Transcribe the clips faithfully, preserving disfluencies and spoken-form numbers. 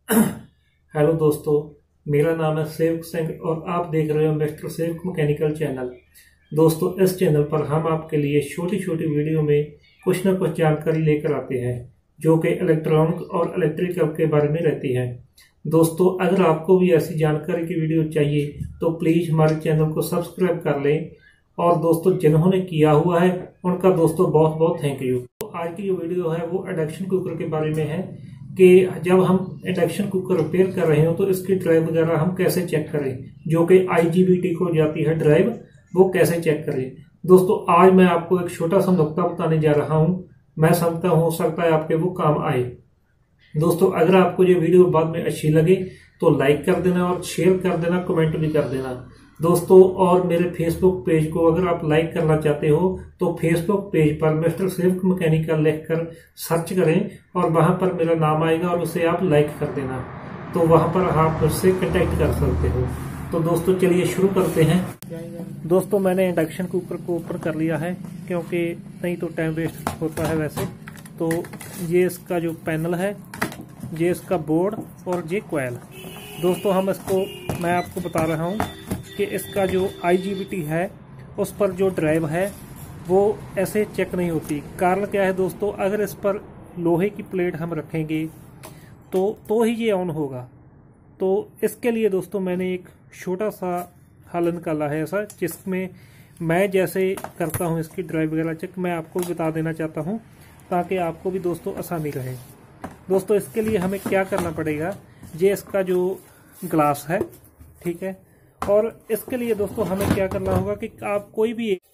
Hello दोस्तों, मेरा नाम है सेवक सिंह और आप देख रहे हो मिस्टर सेवक मैकेनिकल चैनल। दोस्तों, इस चैनल पर हम आपके लिए छोटी छोटी वीडियो में कुछ न कुछ जानकारी लेकर आते हैं जो कि इलेक्ट्रॉनिक और इलेक्ट्रिकल के बारे में रहती है। दोस्तों, अगर आपको भी ऐसी जानकारी की वीडियो चाहिए तो प्लीज़ हमारे चैनल को सब्सक्राइब कर लें। और दोस्तों, जिन्होंने किया हुआ है उनका दोस्तों बहुत बहुत थैंक यू। तो आज की जो वीडियो है वो इंडक्शन कुकर के बारे में है कि जब हम इंडक्शन कुकर रिपेयर कर रहे हो तो इसकी ड्राइव वगैरह हम कैसे चेक करें, जो कि आईजीबीटी को जाती है ड्राइव, वो कैसे चेक करें। दोस्तों, आज मैं आपको एक छोटा सा नुक्ता बताने जा रहा हूं। मैं समझता हूं हो सकता है आपके वो काम आए। दोस्तों, अगर आपको ये वीडियो बाद में अच्छी लगे तो लाइक कर देना और शेयर कर देना, कमेंट भी कर देना दोस्तों। और मेरे फेसबुक पेज को अगर आप लाइक करना चाहते हो तो फेसबुक पेज पर मिस्टर सेवक मैकेनिकल लिखकर सर्च करें और वहां पर मेरा नाम आएगा और उसे आप लाइक कर देना, तो वहां पर आप मुझसे कांटेक्ट कर सकते हो। तो दोस्तों, चलिए शुरू करते हैं। दोस्तों, मैंने इंडक्शन कुकर को ऊपर कर लिया है क्योंकि नहीं तो टाइम वेस्ट होता है वैसे। तो ये इसका जो पैनल है, ये इसका बोर्ड और ये कॉइल। दोस्तों, हम इसको मैं आपको बता रहा हूँ कि इसका जो आईजीबीटी है उस पर जो ड्राइव है वो ऐसे चेक नहीं होती। कारण क्या है दोस्तों, अगर इस पर लोहे की प्लेट हम रखेंगे तो तो ही ये ऑन होगा। तो इसके लिए दोस्तों मैंने एक छोटा सा हल निकाला है ऐसा, जिसमें मैं जैसे करता हूँ इसकी ड्राइव वगैरह चेक, मैं आपको बता देना चाहता हूँ ताकि आपको भी दोस्तों आसानी रहे। दोस्तों, इसके लिए हमें क्या करना पड़ेगा, ये इसका जो ग्लास है, ठीक है। और इसके लिए दोस्तों हमें क्या करना होगा कि आप कोई भी एक,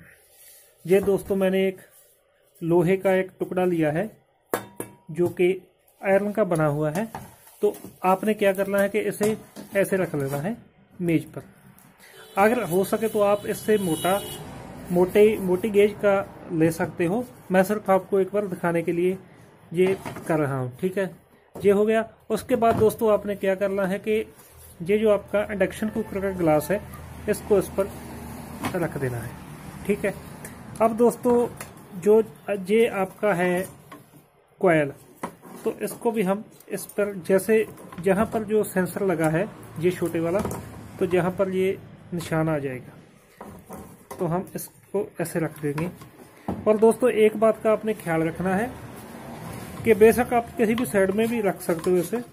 ये दोस्तों मैंने एक लोहे का एक टुकड़ा लिया है जो कि आयरन का बना हुआ है। तो आपने क्या करना है कि इसे ऐसे रख लेना है मेज पर। अगर हो सके तो आप इससे मोटा मोटे मोटी गेज का ले सकते हो। मैं सिर्फ आपको एक बार दिखाने के लिए ये कर रहा हूँ, ठीक है। ये हो गया। उसके बाद दोस्तों आपने क्या करना है कि ये जो आपका इंडक्शन कुकर का ग्लास है इसको इस पर रख देना है, ठीक है। अब दोस्तों, जो ये आपका है कॉइल, तो इसको भी हम इस पर जैसे जहां पर जो सेंसर लगा है ये छोटे वाला, तो जहां पर ये निशान आ जाएगा तो हम इसको ऐसे रख देंगे। और दोस्तों, एक बात का आपने ख्याल रखना है कि बेशक आप किसी भी साइड में भी रख सकते हो इसे।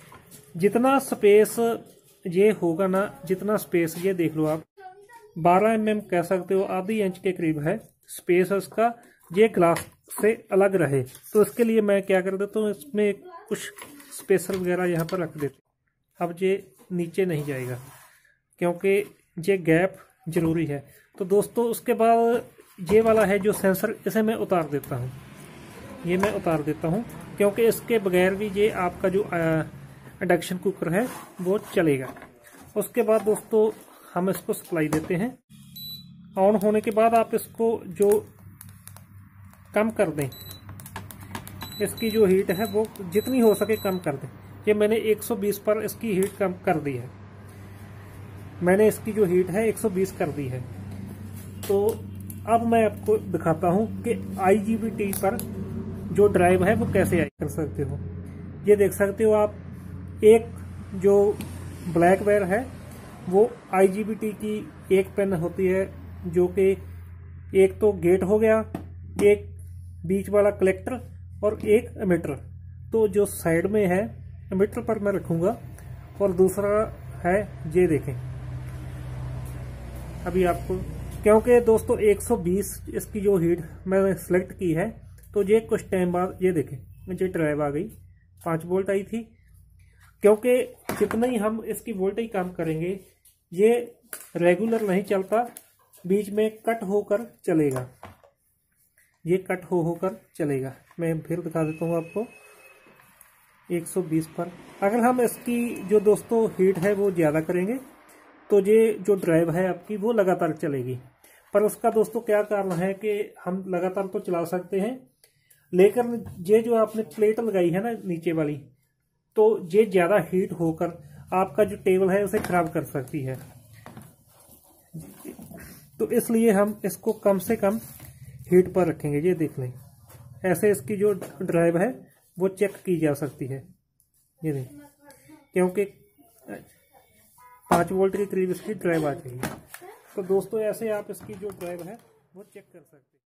जितना स्पेस ये होगा ना, जितना स्पेस ये देख लो आप, बारह एम एम कह सकते हो, आधी इंच के करीब है स्पेस उसका, ये ग्लास से अलग रहे। तो इसके लिए मैं क्या कर देता हूँ, इसमें कुछ स्पेसर वगैरह यहाँ पर रख देते। अब ये नीचे नहीं जाएगा क्योंकि ये गैप जरूरी है। तो दोस्तों, उसके बाद ये वाला है जो सेंसर, इसे मैं उतार देता हूँ। ये मैं उतार देता हूँ क्योंकि इसके बगैर भी ये आपका जो इंडक्शन कुकर है वो चलेगा। उसके बाद दोस्तों हम इसको सप्लाई देते हैं। ऑन होने के बाद आप इसको जो कम कर दें, इसकी जो हीट है वो जितनी हो सके कम कर दें। ये मैंने एक सौ बीस पर इसकी हीट कम कर दी है। मैंने इसकी जो हीट है एक सौ बीस कर दी है। तो अब मैं आपको दिखाता हूँ कि आईजीबीटी पर जो ड्राइव है वो कैसे कर सकते हो। ये देख सकते हो आप, एक जो ब्लैक वायर है वो आईजीबीटी की एक पिन होती है, जो कि एक तो गेट हो गया, एक बीच वाला कलेक्टर और एक एमिटर। तो जो साइड में है एमिटर पर मैं रखूंगा, और दूसरा है ये देखें अभी आपको, क्योंकि दोस्तों एक सौ बीस इसकी जो हीट मैंने सेलेक्ट की है, तो ये कुछ टाइम बाद ये देखें मुझे ड्राइव आ गई, पाँच वोल्ट आई थी। क्योंकि जितना ही हम इसकी वोल्टेज कम करेंगे ये रेगुलर नहीं चलता, बीच में कट होकर चलेगा, ये कट हो होकर चलेगा। मैं फिर दिखा देता हूँ आपको एक सौ बीस पर। अगर हम इसकी जो दोस्तों हीट है वो ज़्यादा करेंगे तो ये जो ड्राइव है आपकी वो लगातार चलेगी। पर उसका दोस्तों क्या कारण है कि हम लगातार तो चला सकते हैं, लेकिन ये जो आपने प्लेट लगाई है ना नीचे वाली, तो ये ज़्यादा हीट होकर आपका जो टेबल है उसे खराब कर सकती है। तो इसलिए हम इसको कम से कम हीट पर रखेंगे। ये देख लें, ऐसे इसकी जो ड्राइव है वो चेक की जा सकती है। ये देख, क्योंकि पाँच वोल्ट के करीब इसकी ड्राइव आ चाहिए। तो दोस्तों ऐसे आप इसकी जो ड्राइव है वो चेक कर सकते हैं।